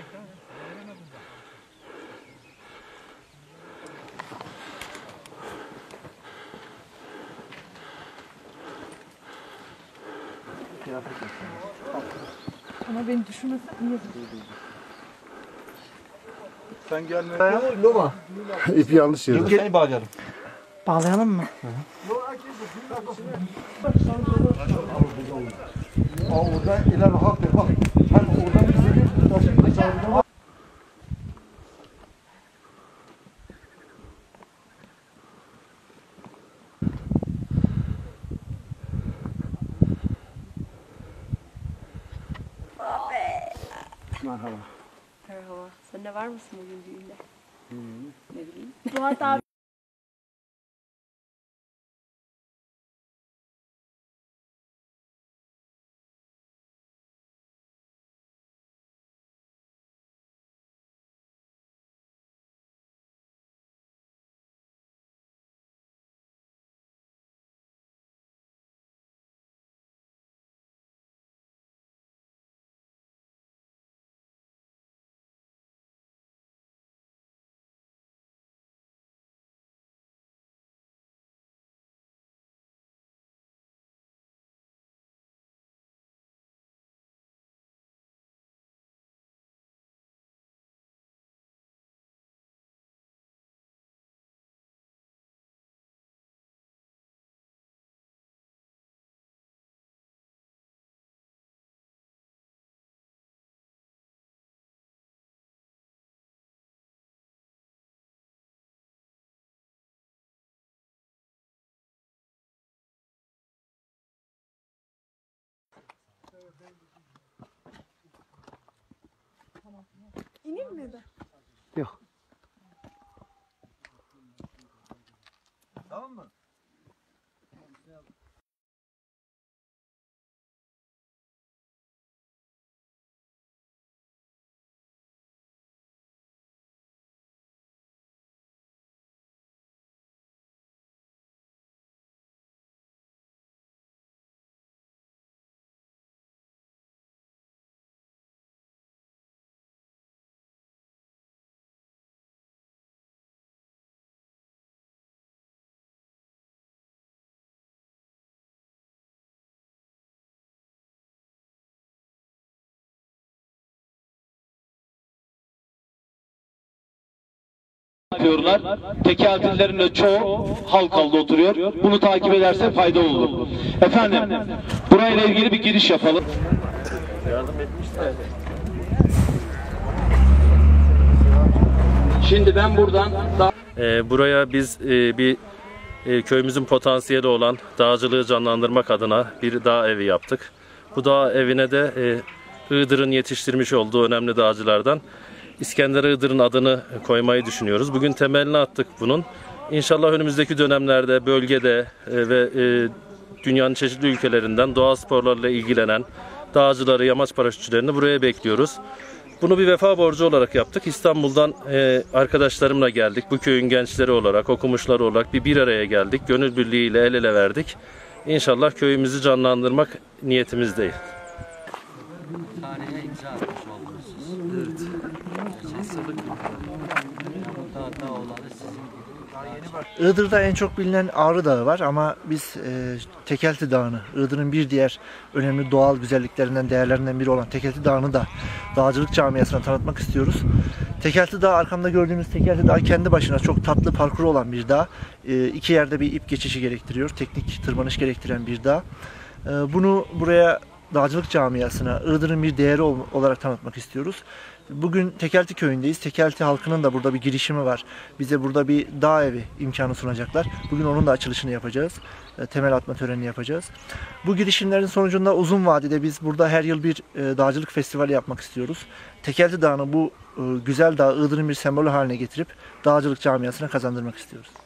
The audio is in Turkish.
Ama beni düşünmesen iyi olur. Sen gelme. Loma. İpi yanlış yerde. Seni bağlayalım. Bağlayalım mı? Orada iler rahat bak. Hem oradan bizi taşıp çağırdı. Merhaba. Merhaba. Sen de var mısın bugün düğünde? Ne bileyim. Fuat abi. İneyim mi de? Yok. Tamam mı? Yapıyorlar. Tekeltillerin de çoğu Halkalı'da oturuyor. Bunu takip ederse fayda olur. Efendim, burayla ilgili bir giriş yapalım. Şimdi ben buradan buraya biz bir köyümüzün potansiyeli olan dağcılığı canlandırmak adına bir dağ evi yaptık. Bu dağ evine de Iğdır'ın yetiştirmiş olduğu önemli dağcılardan İskender Iğdır'ın adını koymayı düşünüyoruz. Bugün temelini attık bunun. İnşallah önümüzdeki dönemlerde bölgede ve dünyanın çeşitli ülkelerinden doğa sporlarıyla ilgilenen dağcıları, yamaç paraşütçülerini buraya bekliyoruz. Bunu bir vefa borcu olarak yaptık. İstanbul'dan arkadaşlarımla geldik. Bu köyün gençleri olarak, okumuşları olarak bir araya geldik. Gönül birliğiyle el ele verdik. İnşallah köyümüzü canlandırmak niyetimizdeyiz. Tarihe imza atmış oldunuz siz. Evet. Dağ olanı sizin. Iğdır'da en çok bilinen Ağrı Dağı var ama biz Tekelti Dağı'nı, Iğdır'ın bir diğer önemli doğal güzelliklerinden, değerlerinden biri olan Tekelti Dağı'nı da dağcılık camiasına tanıtmak istiyoruz. Tekelti Dağı, arkamda gördüğünüz Tekelti Dağı kendi başına çok tatlı parkuru olan bir dağ. İki yerde bir ip geçişi gerektiriyor, teknik tırmanış gerektiren bir dağ. Bunu buraya dağcılık camiasına, Iğdır'ın bir değeri olarak tanıtmak istiyoruz. Bugün Tekelti köyündeyiz. Tekelti halkının da burada bir girişimi var. Bize burada bir dağ evi imkanı sunacaklar. Bugün onun da açılışını yapacağız. Temel atma törenini yapacağız. Bu girişimlerin sonucunda uzun vadede biz burada her yıl bir dağcılık festivali yapmak istiyoruz. Tekelti Dağı'nı bu güzel dağ, Iğdır'ın bir sembolü haline getirip dağcılık camiasına kazandırmak istiyoruz.